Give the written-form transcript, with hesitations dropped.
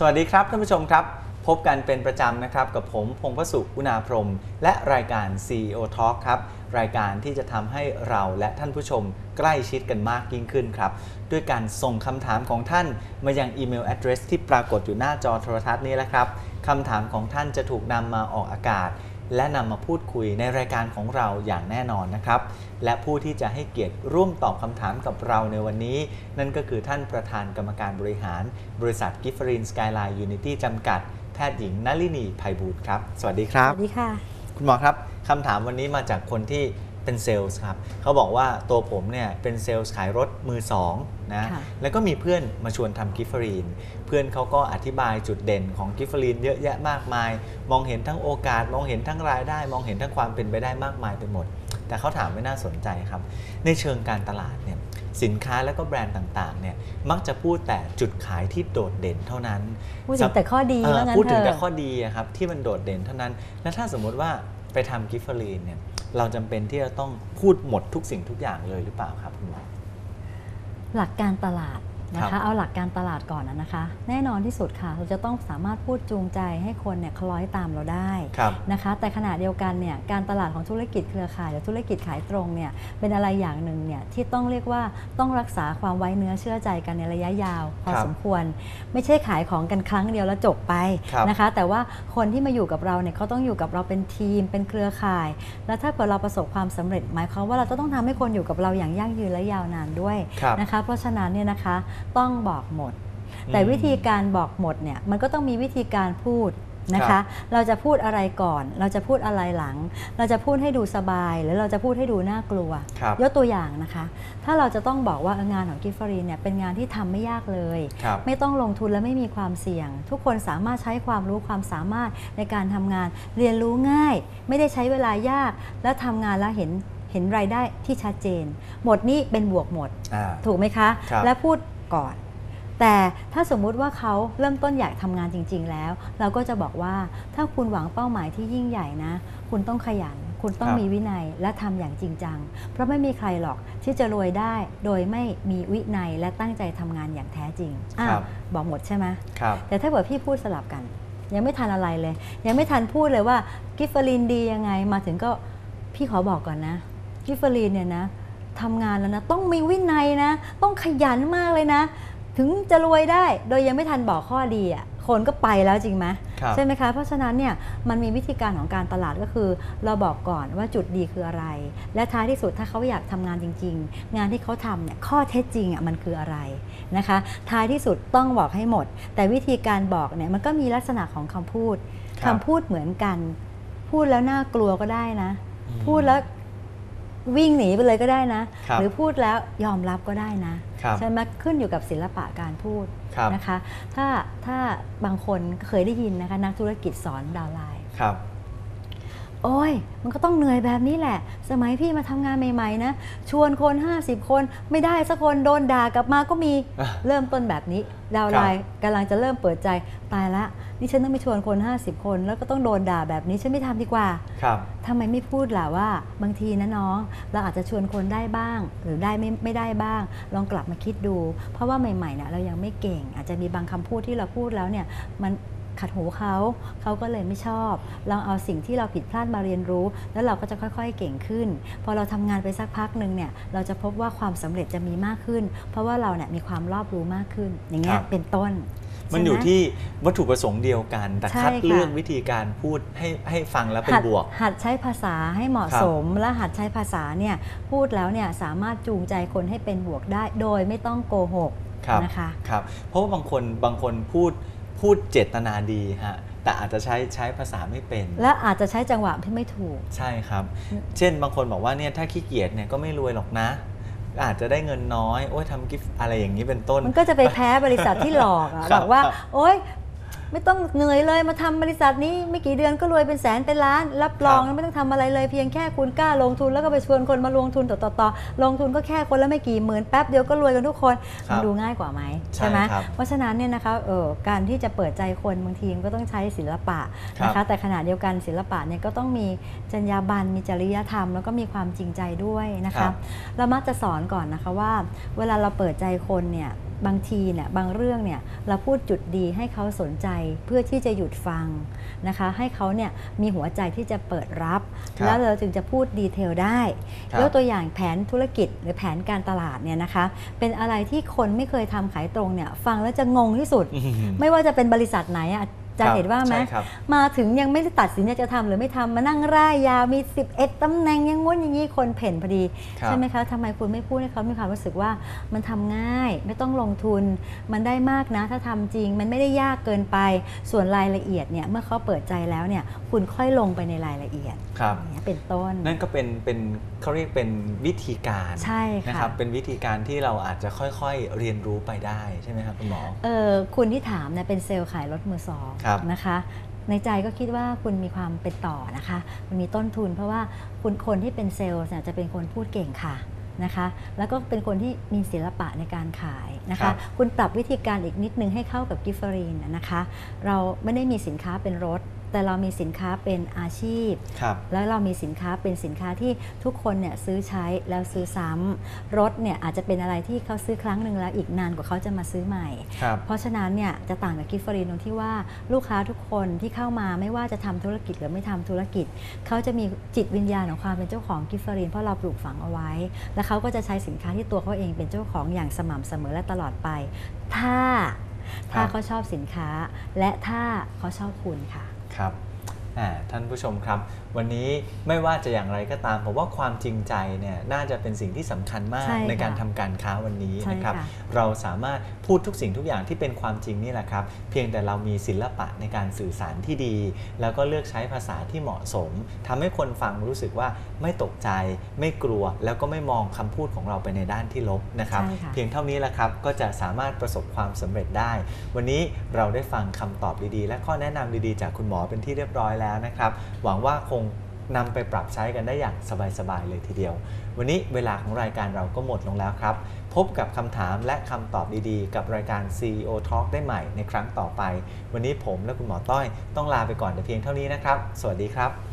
สวัสดีครับท่านผู้ชมครับพบกันเป็นประจำนะครับกับผมพงษ์พสุอุณาพรหมและรายการ CEO Talk ครับรายการที่จะทำให้เราและท่านผู้ชมใกล้ชิดกันมากยิ่งขึ้นครับด้วยการส่งคำถามของท่านมายังอีเมล address ที่ปรากฏอยู่หน้าจอโทรทัศน์นี้แหละครับคำถามของท่านจะถูกนำมาออกอากาศและนำมาพูดคุยในรายการของเราอย่างแน่นอนนะครับและผู้ที่จะให้เกียรติร่วมตอบคำถามกับเราในวันนี้นั่นก็คือท่านประธานกรรมการบริหารบริษัท Giftering Skyline Unity จำกัดแพทย์หญิงนลินีไพบูลย์ครับสวัสดีครับสวัสดีค่ะคุณหมอครับคำถามวันนี้มาจากคนที่เป็นเซลล์ครับเขาบอกว่าตัวผมเนี่ยเป็นเซลล์ขายรถมือสองนะแล้วก็มีเพื่อนมาชวนทำกิฟเฟอรีนเพื่อนเขาก็อธิบายจุดเด่นของกิฟเฟอรีนเยอะแยะมากมายมองเห็นทั้งโอกาสมองเห็นทั้งรายได้มองเห็นทั้งความเป็นไปได้มากมายไปหมดแต่เขาถามไม่น่าสนใจครับในเชิงการตลาดเนี่ยสินค้าและก็แบรนด์ต่างๆเนี่ยมักจะพูดแต่จุดขายที่โดดเด่นเท่านั้นพูดถึงแต่ข้อดีพูดถึงแต่ข้อดีครับที่มันโดดเด่นเท่านั้นและถ้าสมมติว่าไปทำกิฟเฟอรีนเนี่ยเราจำเป็นที่จะต้องพูดหมดทุกสิ่งทุกอย่างเลยหรือเปล่าครับคุณหมอหลักการตลาดนะคะเอาหลักการตลาดก่อนนะคะแน่นอนที่สุดค่ะเราจะต้องสามารถพูดจูงใจให้คนเนี่ยคล้อยตามเราได้นะคะแต่ขณะเดียวกันเนี่ยการตลาดของธุรกิจเครือข่ายหรือธุรกิจขายตรงเนี่ยเป็นอะไรอย่างหนึ่งเนี่ยที่ต้องเรียกว่าต้องรักษาความไว้เนื้อเชื่อใจกันในระยะยาวพอสมควรไม่ใช่ขายของกันครั้งเดียวแล้วจบไปนะคะแต่ว่าคนที่มาอยู่กับเราเนี่ยเขาต้องอยู่กับเราเป็นทีมเป็นเครือข่ายแล้วถ้าเกิดเราประสบความสำเร็จหมายความว่าเราจะต้องทำให้คนอยู่กับเราอย่างยั่งยืนและยาวนานด้วยนะคะเพราะฉะนั้นเนี่ยนะคะต้องบอกหมดแต่วิธีการบอกหมดเนี่ยมันก็ต้องมีวิธีการพูดนะคะเราจะพูดอะไรก่อนเราจะพูดอะไรหลังเราจะพูดให้ดูสบายหรือเราจะพูดให้ดูน่ากลัวยกตัวอย่างนะคะถ้าเราจะต้องบอกว่างานของกิฟเฟอรีนเนี่ยเป็นงานที่ทำไม่ยากเลยไม่ต้องลงทุนและไม่มีความเสี่ยงทุกคนสามารถใช้ความรู้ความสามารถในการทำงานเรียนรู้ง่ายไม่ได้ใช้เวลายากและทำงานแล้วเห็นรายได้ที่ชัดเจนหมดนี้เป็นบวกหมดถูกไหมคะและพูดก่อนแต่ถ้าสมมุติว่าเขาเริ่มต้นอยากทำงานจริงๆแล้วเราก็จะบอกว่าถ้าคุณหวังเป้าหมายที่ยิ่งใหญ่นะคุณต้องขยันคุณต้องมีวินัยและทำอย่างจริงจังเพราะไม่มีใครหรอกที่จะรวยได้โดยไม่มีวินัยและตั้งใจทำงานอย่างแท้จริงบอกหมดใช่ไหมแต่ถ้าเกิดพี่พูดสลับกันยังไม่ทันอะไรเลยยังไม่ทันพูดเลยว่ากิฟเฟอรีนดียังไงมาถึงก็พี่ขอบอกก่อนนะกิฟเฟอรีนเนี่ยนะทำงานแล้วนะต้องมีวินัยนะต้องขยันมากเลยนะถึงจะรวยได้โดยยังไม่ทันบอกข้อดีอ่ะคนก็ไปแล้วจริงไหมใช่ไหมคะเพราะฉะนั้นเนี่ยมันมีวิธีการของการตลาดก็คือเราบอกก่อนว่าจุดดีคืออะไรและท้ายที่สุดถ้าเขาอยากทำงานจริงๆงานที่เขาทำเนี่ยข้อเท็จจริงอ่ะมันคืออะไรนะคะท้ายที่สุดต้องบอกให้หมดแต่วิธีการบอกเนี่ยมันก็มีลักษณะของคำพูดเหมือนกันพูดแล้วน่ากลัวก็ได้นะพูดแล้ววิ่งหนีไปเลยก็ได้นะหรือพูดแล้วยอมรับก็ได้นะใช่ไหมขึ้นอยู่กับศิลปะการพูดนะคะถ้าบางคนเคยได้ยินนะคะนักธุรกิจสอนดาวไลน์โอ้ยมันก็ต้องเหนื่อยแบบนี้แหละสมัยพี่มาทำงานใหม่ๆนะชวนคน50คนไม่ได้สักคนโดนด่ากลับมาก็มีเริ่มต้นแบบนี้ดาวไลน์กำลังจะเริ่มเปิดใจตายละนี่ฉันต้องไปชวนคน50คนแล้วก็ต้องโดนด่าแบบนี้ฉันไม่ทำดีกว่าทำไมไม่พูดล่ะว่าบางทีนะน้องเราอาจจะชวนคนได้บ้างหรือได้ไม่ได้บ้างลองกลับมาคิดดูเพราะว่าใหม่ๆเนี่ยเรายังไม่เก่งอาจจะมีบางคำพูดที่เราพูดแล้วเนี่ยมันขัดหูเขาก็เลยไม่ชอบลองเอาสิ่งที่เราผิดพลาดมาเรียนรู้แล้วเราก็จะค่อยๆเก่งขึ้นพอเราทำงานไปสักพักหนึ่งเนี่ยเราจะพบว่าความสำเร็จจะมีมากขึ้นเพราะว่าเราเนี่ยมีความรอบรู้มากขึ้นอย่างเงี้ยเป็นต้นมันอยู่ที่วัตถุประสงค์เดียวกันแต่คัดเลือกวิธีการพูดให้ฟังแล้วเป็นบวกหัดใช้ภาษาให้เหมาะสมและหัดใช้ภาษาเนี่ยพูดแล้วเนี่ยสามารถจูงใจคนให้เป็นบวกได้โดยไม่ต้องโกหกนะคะครับเพราะว่าบางคนพูดเจตนาดีฮะแต่อาจจะใช้ภาษาไม่เป็นและอาจจะใช้จังหวะที่ไม่ถูกใช่ครับเช่นบางคนบอกว่าเนี่ยถ้าขี้เกียจเนี่ยก็ไม่รวยหรอกนะอาจจะได้เงินน้อยโอ้ยทำกิฟต์อะไรอย่างนี้เป็นต้นมันก็จะไปแพ้บริษัทที่หลอกบอกว่าโอ๊ยไม่ต้องเหนื่อยเลยมาทำบริษัทนี้ไม่กี่เดือนก็รวยเป็นแสนเป็นล้านรับรองไม่ต้องทำอะไรเลยเพียงแค่คุณกล้าลงทุนแล้วก็ไปชวนคนมาลงทุนต่อลงทุนก็แค่คนละไม่กี่หมื่นแป๊บเดียวก็รวยกันทุกคนมันดูง่ายกว่าไหมใช่ไหมเพราะฉะนั้นเนี่ยนะคะการที่จะเปิดใจคนบางทีก็ต้องใช้ศิลปะนะคะแต่ขณะเดียวกันศิลปะเนี่ยก็ต้องมีจรรยาบรรณมีจริยธรรมแล้วก็มีความจริงใจด้วยนะคะเรามักจะสอนก่อนนะคะว่าเวลาเราเปิดใจคนเนี่ยบางทีเนี่ยบางเรื่องเนี่ยเราพูดจุดดีให้เขาสนใจเพื่อที่จะหยุดฟังนะคะให้เขาเนี่ยมีหัวใจที่จะเปิดรับแล้วเราจึงจะพูดดีเทลได้ยกตัวอย่างแผนธุรกิจหรือแผนการตลาดเนี่ยนะคะเป็นอะไรที่คนไม่เคยทำขายตรงเนี่ยฟังแล้วจะงงที่สุด ไม่ว่าจะเป็นบริษัทไหนจะเห็นว่าไหมมาถึงยังไม่ได้ตัดสินจะทำหรือไม่ทำมานั่งร่ายยาวมี11ตำแหน่งยังง้วนอย่างนี้คนเพ่นพอดีใช่ไหมคะทำไมคุณไม่พูดให้เขามีความรู้สึกว่ามันทำง่ายไม่ต้องลงทุนมันได้มากนะถ้าทำจริงมันไม่ได้ยากเกินไปส่วนรายละเอียดเนี่ยเมื่อเขาเปิดใจแล้วเนี่ยคุณค่อยลงไปในรายละเอียดเป็นต้นนั่นก็เป็นเขาเรียกเป็นวิธีการใช่ค่ะนะครับเป็นวิธีการที่เราอาจจะค่อยๆเรียนรู้ไปได้ใช่ไหมครับคุณหมอคุณที่ถามเนี่ยเป็นเซลล์ขายรถมือสองนะคะในใจก็คิดว่าคุณมีความเป็นต่อนะคะมันมีต้นทุนเพราะว่าคนที่เป็นเซลล์จะเป็นคนพูดเก่งค่ะนะคะแล้วก็เป็นคนที่มีศิลปะในการขายนะคะคุณปรับวิธีการอีกนิดนึงให้เข้ากับกิฟเฟอรีนนะคะเราไม่ได้มีสินค้าเป็นรถแต่เรามีสินค้าเป็นอาชีพแล้วเรามีสินค้าเป็นสินค้าที่ทุกคนเนี่ยซื้อใช้แล้วซื้อซ้ำรถเนี่ยอาจจะเป็นอะไรที่เขาซื้อครั้งหนึ่งแล้วอีกนานกว่าเขาจะมาซื้อใหม่เพราะฉะนั้นเนี่ยจะต่างกับกิฟเฟอรีนตรงที่ว่าลูกค้าทุกคนที่เข้ามาไม่ว่าจะทำธุรกิจหรือไม่ทำธุรกิจเขาจะมีจิตวิญญาณของความเป็นเจ้าของกิฟเฟอรีนเพราะเราปลูกฝังเอาไว้และเขาก็จะใช้สินค้าที่ตัวเขาเองเป็นเจ้าของอย่างสม่ำเสมอและตลอดไปถ้าเขาชอบสินค้าและถ้าเขาชอบคุณค่ะครับท่านผู้ชมครับวันนี้ไม่ว่าจะอย่างไรก็ตามผมว่าความจริงใจเนี่ยน่าจะเป็นสิ่งที่สำคัญมากในการทำการค้าวันนี้นะครับเราสามารถพูดทุกสิ่งทุกอย่างที่เป็นความจริงนี่แหละครับเพียงแต่เรามีศิลปะในการสื่อสารที่ดีแล้วก็เลือกใช้ภาษาที่เหมาะสมทำให้คนฟังรู้สึกว่าไม่ตกใจไม่กลัวแล้วก็ไม่มองคำพูดของเราไปในด้านที่ลบนะครับเพียงเท่านี้แหละครับก็จะสามารถประสบความสำเร็จได้วันนี้เราได้ฟังคำตอบดีๆและข้อแนะนำดีๆจากคุณหมอเป็นที่เรียบร้อยแล้วนะครับหวังว่าคงนำไปปรับใช้กันได้อย่างสบายๆเลยทีเดียววันนี้เวลาของรายการเราก็หมดลงแล้วครับพบกับคำถามและคำตอบดีๆกับรายการ CEO Talk ได้ใหม่ในครั้งต่อไปวันนี้ผมและคุณหมอต้อยต้องลาไปก่อนแต่เพียงเท่านี้นะครับสวัสดีครับ